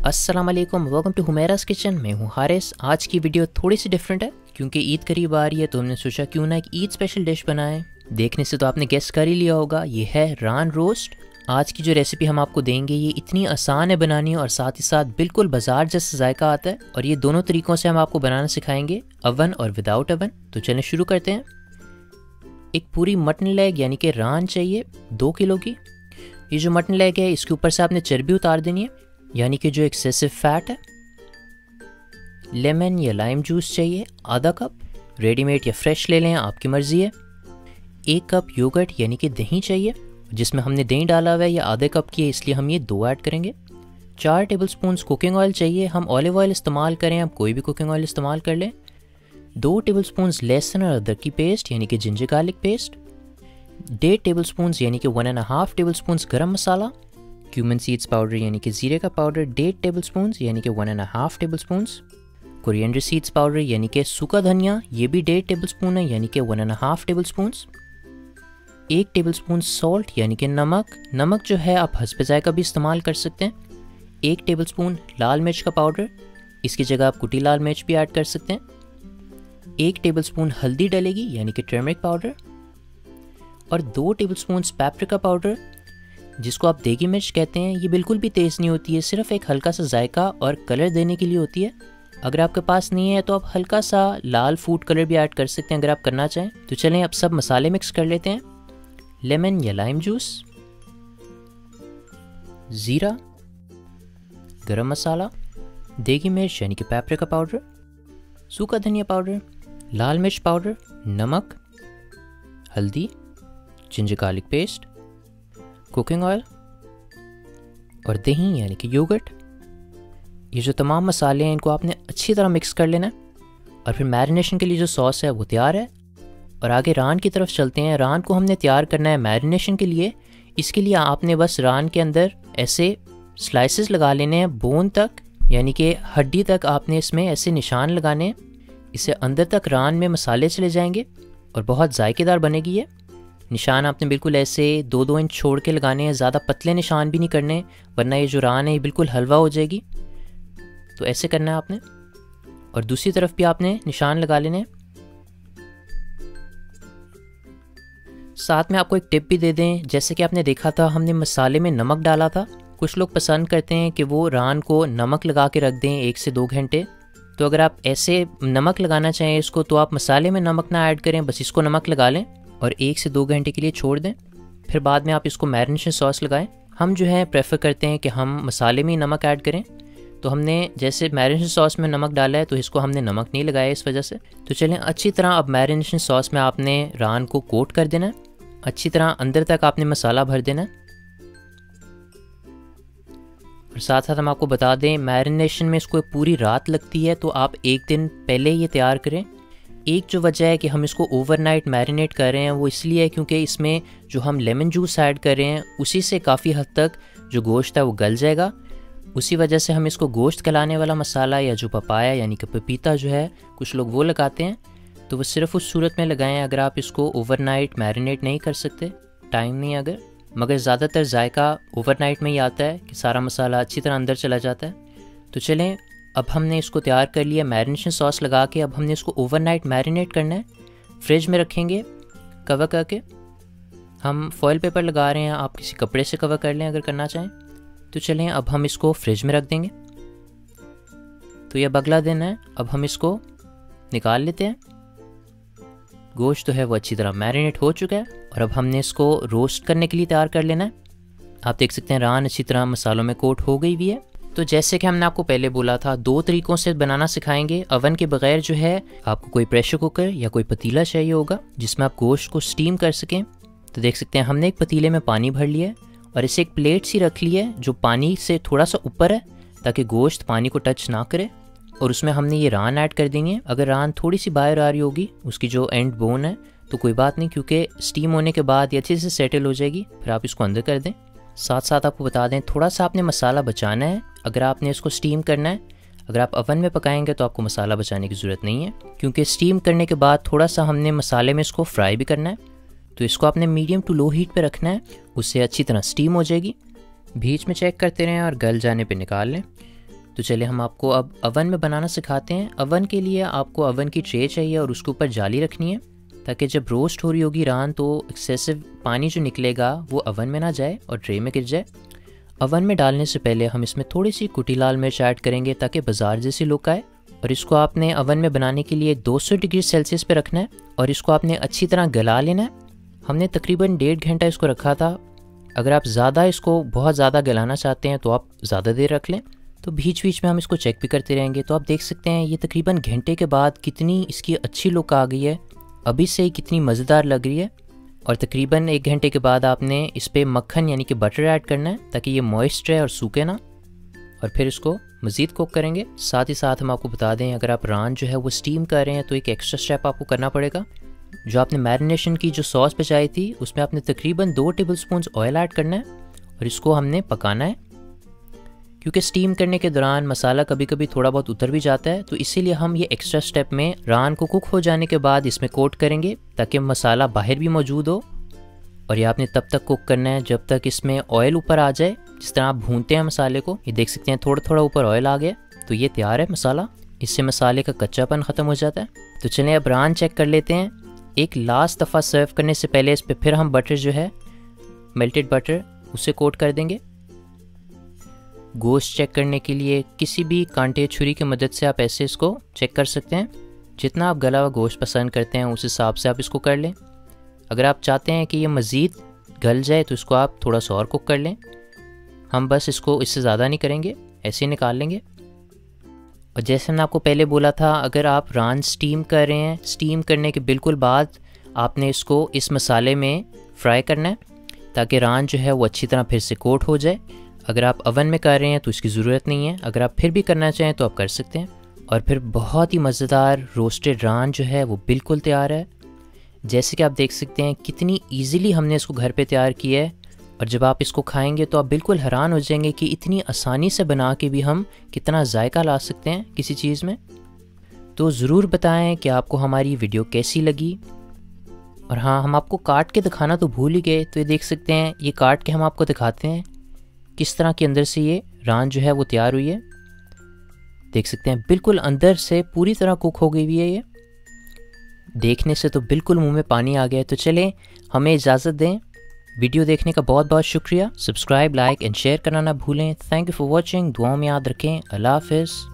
अस्सलाम वालेकुम, welcome to हुमैरास kitchen. मैं हूँ हारिस। आज की वीडियो थोड़ी सी डिफरेंट है क्योंकि ईद करीब आ रही है, तो हमने सोचा क्यों ना एक ईद स्पेशल डिश बनाएं। देखने से तो आपने गेस कर ही लिया होगा, ये है रान रोस्ट। आज की जो रेसिपी हम आपको देंगे ये इतनी आसान है बनानी और साथ ही साथ बिल्कुल बाजार जैसा जायका आता है। और ये दोनों तरीक़ों से हम आपको बनाना सिखाएंगे, अवन और विदाउट अवन। तो चलें शुरू करते हैं। एक पूरी मटन लेग यानी कि रान चाहिए 2 किलो की। ये जो मटन लेग है इसके ऊपर से आपने चर्बी उतार देनी है, यानी कि जो एक्सेसिव फैट है। लेमन या लाइम जूस चाहिए आधा कप, रेडीमेड या फ्रेश ले लें, आपकी मर्ज़ी है। 1 कप योगर्ट यानी कि दही चाहिए, जिसमें हमने दही डाला हुआ है, या आधे कप की है इसलिए हम ये 2 ऐड करेंगे। 4 टेबलस्पून कुकिंग ऑयल चाहिए, हम ऑलिव ऑयल इस्तेमाल करें, आप कोई भी कुकिंग ऑयल इस्तेमाल कर लें। 2 टेबलस्पून लहसुन और अदरक की पेस्ट यानी कि जिंजर गार्लिक पेस्ट। 1.5 टेबलस्पून यानी कि 1.5 टेबलस्पून गरम मसाला। क्यूमन सीड्स पाउडर यानी कि ज़ीरे का पाउडर 1.5 टेबलस्पून यानी कि 1.5 टेबलस्पून। कोरिएंडर सीड्स पाउडर यानी कि सूखा धनिया, ये भी 1.5 टेबलस्पून है यानी कि 1.5 टेबलस्पून। 1 टेबलस्पून सॉल्ट यानी कि नमक जो है आप हस्ब जायका भी इस्तेमाल कर सकते हैं। 1 टेबलस्पून लाल मिर्च का पाउडर, इसकी जगह आप कुटी लाल मिर्च भी ऐड कर सकते हैं। 1 टेबलस्पून हल्दी डलेगी यानी कि टर्मरिक पाउडर, और 2 टेबलस्पून पेपरिका पाउडर, जिसको आप देगी मिर्च कहते हैं। ये बिल्कुल भी तेज़ नहीं होती है, सिर्फ एक हल्का सा जायका और कलर देने के लिए होती है। अगर आपके पास नहीं है तो आप हल्का सा लाल फूड कलर भी ऐड कर सकते हैं अगर आप करना चाहें। तो चलें अब सब मसाले मिक्स कर लेते हैं। लेमन या लाइम जूस, ज़ीरा, गरम मसाला, देगी मिर्च यानी कि पेपरिका पाउडर, सूखा धनिया पाउडर, लाल मिर्च पाउडर, नमक, हल्दी, ginger garlic paste, cooking oil और दही यानी कि योगर्ट। ये जो तमाम मसाले हैं इनको आपने अच्छी तरह मिक्स कर लेना है। और फिर मैरिनेशन के लिए जो सॉस है वो तैयार है। और आगे रान की तरफ चलते हैं। रान को हमने तैयार करना है मैरिनेशन के लिए। इसके लिए आपने बस रान के अंदर ऐसे स्लाइसेस लगा लेने हैं, बोन तक यानी कि हड्डी तक आपने इसमें ऐसे निशान लगाने हैं। इससे अंदर तक रान में मसाले चले जाएंगे और बहुत जायकेदार बनेगी ये। निशान आपने बिल्कुल ऐसे 2-2 इंच छोड़ के लगाने हैं, ज़्यादा पतले निशान भी नहीं करने, वरना ये जो रान है ये बिल्कुल हलवा हो जाएगी। तो ऐसे करना है आपने। और दूसरी तरफ भी आपने निशान लगा लेने हैं। साथ में आपको एक टिप भी दे दें, जैसे कि आपने देखा था हमने मसाले में नमक डाला था। कुछ लोग पसंद करते हैं कि वो रान को नमक लगा के रख दें 1 से 2 घंटे। तो अगर आप ऐसे नमक लगाना चाहें इसको, तो आप मसाले में नमक ना ऐड करें, बस इसको नमक लगा लें और 1 से 2 घंटे के लिए छोड़ दें। फिर बाद में आप इसको मैरिनेशन सॉस लगाएं। हम जो है प्रेफर करते हैं कि हम मसाले में ही नमक ऐड करें। तो हमने जैसे मैरिनेशन सॉस में नमक डाला है तो इसको हमने नमक नहीं लगाया इस वजह से। तो चलें अच्छी तरह अब मैरिनेशन सॉस में आपने रान को कोट कर देना है। अच्छी तरह अंदर तक आपने मसाला भर देना है। और साथ साथ हम आपको बता दें मैरिनेशन में इसको पूरी रात लगती है, तो आप 1 दिन पहले ये तैयार करें। एक जो वजह है कि हम इसको ओवरनाइट मैरिनेट कर रहे हैं वो इसलिए है क्योंकि इसमें जो हम लेमन जूस ऐड कर रहे हैं उसी से काफ़ी हद तक जो गोश्त है वो गल जाएगा। उसी वजह से हम इसको गोश्त गलाने वाला मसाला या जो पपाया यानी कि पपीता जो है कुछ लोग वो लगाते हैं, तो वो सिर्फ उस सूरत में लगाएं अगर आप इसको ओवरनाइट मैरिनेट नहीं कर सकते, टाइम नहीं अगर। मगर ज़्यादातर जायका ओवरनाइट में ही आता है कि सारा मसाला अच्छी तरह अंदर चला जाता है। तो चलें अब हमने इसको तैयार कर लिया मैरिनेशन सॉस लगा के। अब हमने इसको ओवरनाइट मैरिनेट करना है, फ्रिज में रखेंगे कवर करके। हम फॉयल पेपर लगा रहे हैं, आप किसी कपड़े से कवर कर लें अगर करना चाहें। तो चलें अब हम इसको फ्रिज में रख देंगे। तो यह अगला दिन है, अब हम इसको निकाल लेते हैं। गोश्त तो है वो अच्छी तरह मैरिनेट हो चुका है और अब हमने इसको रोस्ट करने के लिए तैयार कर लेना है। आप देख सकते हैं रान अच्छी तरह मसालों में कोट हो गई भी है। तो जैसे कि हमने आपको पहले बोला था 2 तरीक़ों से बनाना सिखाएंगे। अवन के बगैर जो है आपको कोई प्रेशर कुकर या कोई पतीला चाहिए होगा जिसमें आप गोश्त को स्टीम कर सकें। तो देख सकते हैं हमने एक पतीले में पानी भर लिया है और इसे एक प्लेट सी रख ली है जो पानी से थोड़ा सा ऊपर है ताकि गोश्त पानी को टच ना करे। और उसमें हमने ये रान ऐड कर देंगे। अगर रान थोड़ी सी बाहर आ रही होगी उसकी जो एंड बोन है तो कोई बात नहीं, क्योंकि स्टीम होने के बाद ये अच्छे से सेटल हो जाएगी। फिर आप इसको अंदर कर दें। साथ साथ आपको बता दें थोड़ा सा आपने मसाला बचाना है अगर आपने इसको स्टीम करना है। अगर आप ओवन में पकाएंगे तो आपको मसाला बचाने की ज़रूरत नहीं है, क्योंकि स्टीम करने के बाद थोड़ा सा हमने मसाले में इसको फ्राई भी करना है। तो इसको आपने मीडियम टू लो हीट पे रखना है, उससे अच्छी तरह स्टीम हो जाएगी। बीच में चेक करते रहें और गल जाने पे निकाल लें। तो चलिए हम आपको अब अवन में बनाना सिखाते हैं। अवन के लिए आपको अवन की ट्रे चाहिए और उसके ऊपर जाली रखनी है, ताकि जब रोस्ट हो रही होगी रान तो एक्सेसिव पानी जो निकलेगा वो अवन में ना जाए और ट्रे में गिर जाए। अवन में डालने से पहले हम इसमें थोड़ी सी कुटी लाल मिर्च ऐड करेंगे ताकि बाजार जैसी लुक आए। और इसको आपने अवन में बनाने के लिए 200 डिग्री सेल्सियस पे रखना है और इसको आपने अच्छी तरह गला लेना है। हमने तकरीबन 1.5 घंटा इसको रखा था। अगर आप ज़्यादा इसको बहुत ज़्यादा गलाना चाहते हैं तो आप ज़्यादा देर रख लें। तो बीच बीच में हम इसको चेक भी करते रहेंगे। तो आप देख सकते हैं ये तकरीबन घंटे के बाद कितनी इसकी अच्छी लुक आ गई है, अभी से ही कितनी मज़ेदार लग रही है। और तकरीबन 1 घंटे के बाद आपने इस पर मक्खन यानी कि बटर ऐड करना है ताकि ये मॉइस्ट रहे और सूखे ना। और फिर इसको मज़ीद कुक करेंगे। साथ ही साथ हम आपको बता दें, अगर आप रान जो है वो स्टीम कर रहे हैं तो एक एक्स्ट्रा स्टेप आपको करना पड़ेगा। जो आपने मैरिनेशन की जो सॉस बचाई थी उसमें आपने तकरीबन 2 टेबलस्पून ऑयल ऐड करना है और इसको हमने पकाना है, क्योंकि स्टीम करने के दौरान मसाला कभी कभी थोड़ा बहुत उतर भी जाता है। तो इसीलिए हम ये एक्स्ट्रा स्टेप में रान को कुक हो जाने के बाद इसमें कोट करेंगे ताकि मसाला बाहर भी मौजूद हो। और ये आपने तब तक कुक करना है जब तक इसमें ऑयल ऊपर आ जाए। जिस तरह आप भूनते हैं मसाले को, ये देख सकते हैं थोड़ा थोड़ा ऊपर ऑयल आ गया, तो ये तैयार है मसाला। इससे मसाले का कच्चापन ख़त्म हो जाता है। तो चलें अब रान चेक कर लेते हैं। एक लास्ट दफ़ा सर्व करने से पहले इस पर फिर हम बटर जो है मेल्टेड बटर उसे कोट कर देंगे। गोश्त चेक करने के लिए किसी भी कांटे छुरी की मदद से आप ऐसे इसको चेक कर सकते हैं। जितना आप गला हुआ गोश्त पसंद करते हैं उस हिसाब से आप इसको कर लें। अगर आप चाहते हैं कि ये मज़ीद गल जाए तो इसको आप थोड़ा सा और कुक कर लें। हम बस इसको इससे ज़्यादा नहीं करेंगे, ऐसे ही निकाल लेंगे। और जैसे मैंने आपको पहले बोला था, अगर आप रान स्टीम कर रहे हैं, स्टीम करने के बिल्कुल बाद आपने इसको इस मसाले में फ्राई करना है ताकि रान जो है वो अच्छी तरह फिर से कोट हो जाए। अगर आप अवन में कर रहे हैं तो इसकी ज़रूरत नहीं है, अगर आप फिर भी करना चाहें तो आप कर सकते हैं। और फिर बहुत ही मज़ेदार रोस्टेड रान जो है वो बिल्कुल तैयार है। जैसे कि आप देख सकते हैं कितनी ईज़िली हमने इसको घर पे तैयार किया है। और जब आप इसको खाएंगे तो आप बिल्कुल हैरान हो जाएंगे कि इतनी आसानी से बना के भी हम कितना जायका ला सकते हैं किसी चीज़ में। तो ज़रूर बताएं कि आपको हमारी वीडियो कैसी लगी। और हाँ, हम आपको काट के दिखाना तो भूल ही गए। तो ये देख सकते हैं, ये काट के हम आपको दिखाते हैं किस तरह के अंदर से ये रान जो है वो तैयार हुई है। देख सकते हैं बिल्कुल अंदर से पूरी तरह कुक हो गई हुई है। ये देखने से तो बिल्कुल मुंह में पानी आ गया। तो चलें, हमें इजाज़त दें। वीडियो देखने का बहुत बहुत शुक्रिया। सब्सक्राइब, लाइक एंड शेयर करना ना भूलें। Thank you for watching. दुआओं में याद रखें। अल्लाह हाफ़िज़।